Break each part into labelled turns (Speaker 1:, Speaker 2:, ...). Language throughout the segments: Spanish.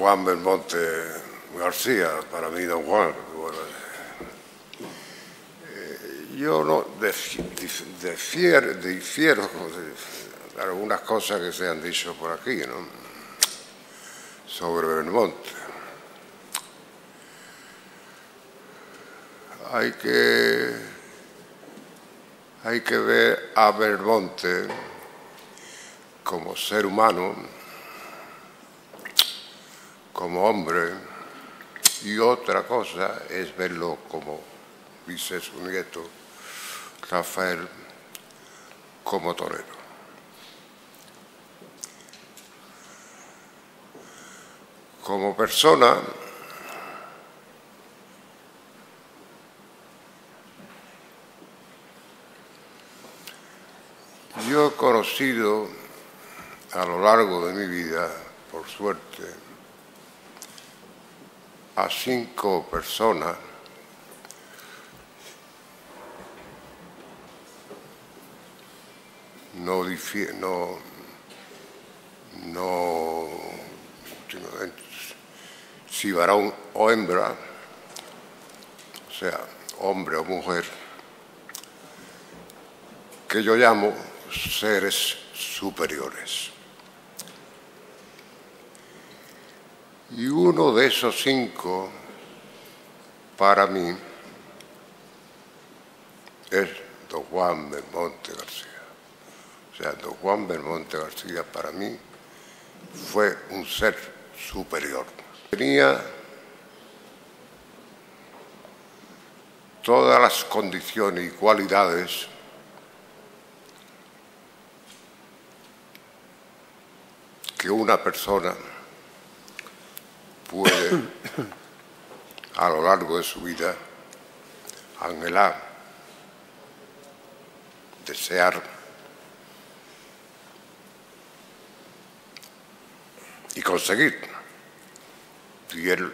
Speaker 1: Juan Belmonte García, para mí don Juan. Bueno, yo no difiero de algunas cosas que se han dicho por aquí, ¿no?, sobre Belmonte. Hay que ver a Belmonte como ser humano, como hombre, y otra cosa es verlo, como dice su nieto Rafael, como torero. Como persona, yo he conocido a lo largo de mi vida, por suerte, a 5 personas si varón o hembra, o sea, hombre o mujer, que yo llamo seres superiores. Y uno de esos 5, para mí, es don Juan Belmonte García. O sea, don Juan Belmonte García para mí fue un ser superior. Tenía todas las condiciones y cualidades que una persona puede, a lo largo de su vida, anhelar, desear y conseguir. Y él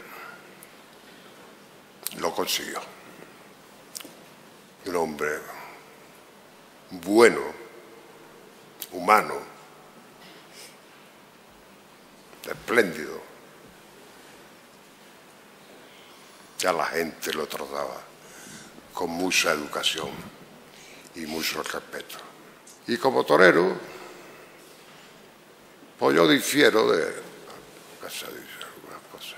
Speaker 1: lo consiguió. Un hombre bueno, humano, espléndido. Ya la gente lo trataba con mucha educación y mucho respeto. Y como torero, pues yo difiero de algunas cosas.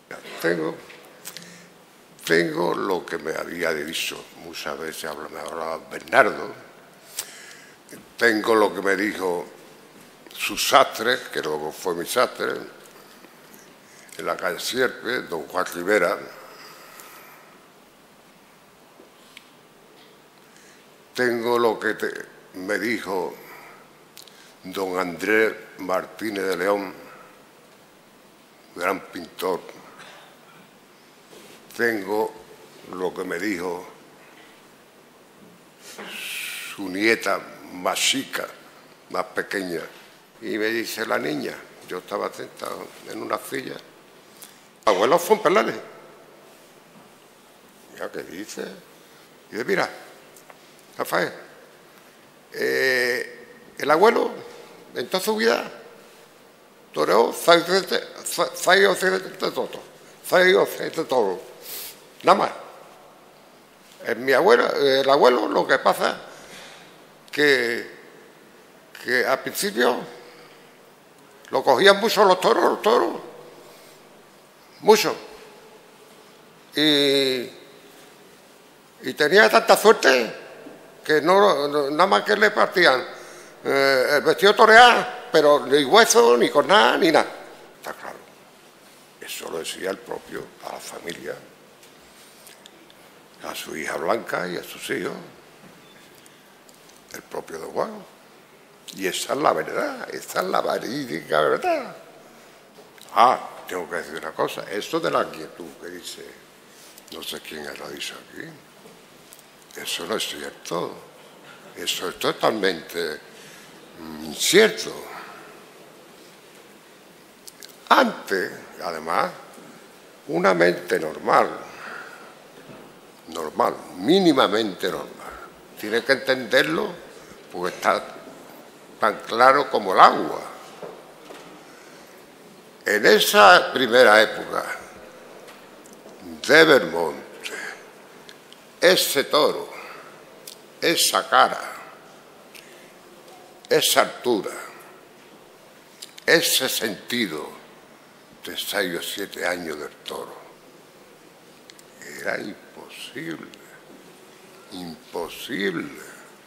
Speaker 1: Tengo lo que me había dicho muchas veces, me hablaba Bernardo, tengo lo que me dijo su sastre, que luego fue mi sastre, en la calle Sierpe, don Juan Rivera. Tengo lo que me dijo don Andrés Martínez de León, gran pintor. Tengo lo que me dijo su nieta más chica, más pequeña. Y me dice la niña, yo estaba sentado en una silla, abuelo Fonperlane. ¿Ya qué dice? Y dice, mira, Rafael, el abuelo en toda su vida toreó 6 o 7 toros, 6 o 7 toros, nada más. El abuelo, lo que pasa que al principio lo cogían mucho los toros, mucho. Y tenía tanta suerte que nada más que le partían el vestido torear, pero ni hueso, ni cornada, ni nada. Está claro. Eso lo decía el propio, a la familia, a su hija Blanca y a sus hijos, el propio don Juan. Y esa es la verdad, esa es la verídica verdad. Tengo que decir una cosa, esto de la quietud que dice, no sé quién lo ha dicho aquí, eso no es cierto, eso es totalmente incierto. Antes, además, una mente normal, mínimamente normal, tiene que entenderlo porque está tan claro como el agua. en esa primera época de Belmonte, ese toro, esa cara, esa altura, ese sentido de 6 o 7 años del toro, era imposible, imposible.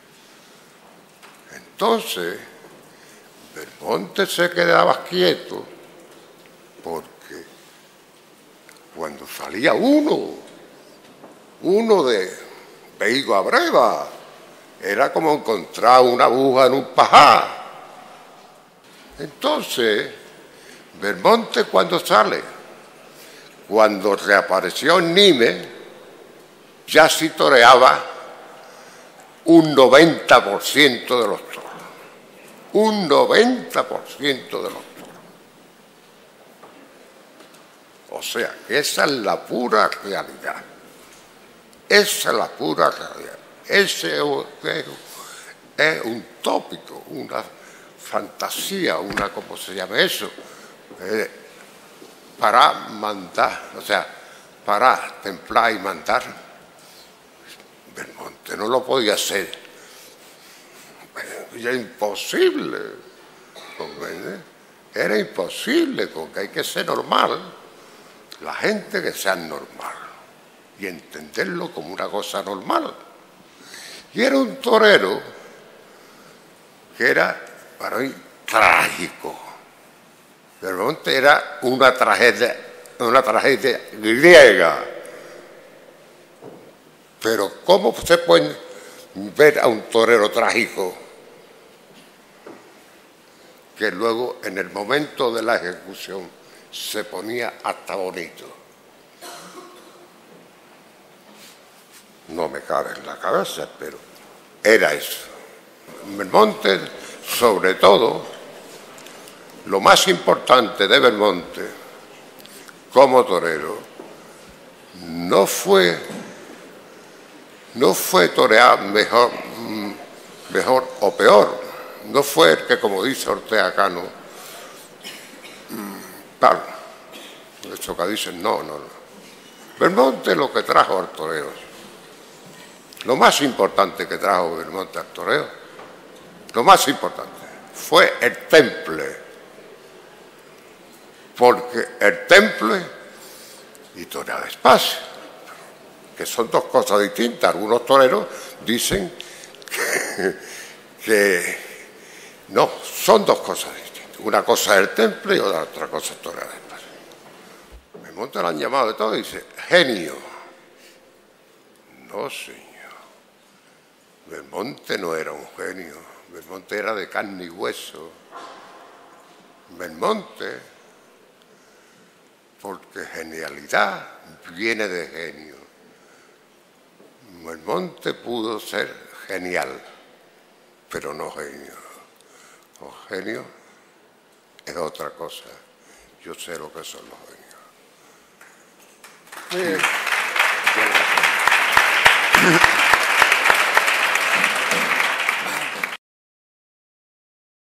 Speaker 1: Entonces, Belmonte se quedaba quieto porque cuando salía uno de Veigo a Breva, era como encontrar una aguja en un pajar. Entonces, Belmonte cuando sale, cuando reapareció en Nimes, ya sí toreaba un 90% de los toros. Un 90% de los toros. O sea, que esa es la pura realidad. Esa es la pura realidad. Ese es un tópico, una fantasía, ¿cómo se llama eso? Para mandar, o sea, para templar y mandar. Belmonte no lo podía hacer. Era imposible, ¿comprende? Era imposible, porque hay que ser normal. La gente que sea normal y entenderlo como una cosa normal. Y era un torero que era para mí trágico. Belmonte era una tragedia griega. Pero ¿cómo se puede ver a un torero trágico que luego en el momento de la ejecución se ponía hasta bonito? No me cabe en la cabeza, pero era eso. Belmonte, sobre todo, lo más importante de Belmonte como torero no fue torear mejor o peor. No fue el que, como dice Ortega Cano, tal. Eso que dicen, no. Belmonte lo que trajo al toreo, lo más importante que trajo Belmonte al toreo, lo más importante, fue el temple. Porque el temple y torear despacio, que son dos cosas distintas. Algunos toreros dicen que no, son dos cosas distintas. Una cosa es el temple y otra cosa es torear despacio. Belmonte lo han llamado de todo y dice, genio. No, señor. Belmonte no era un genio. Belmonte era de carne y hueso. Belmonte, porque genialidad viene de genio. Belmonte pudo ser genial, pero no genio. Los genios es otra cosa. Yo sé lo que son los genios. Bien.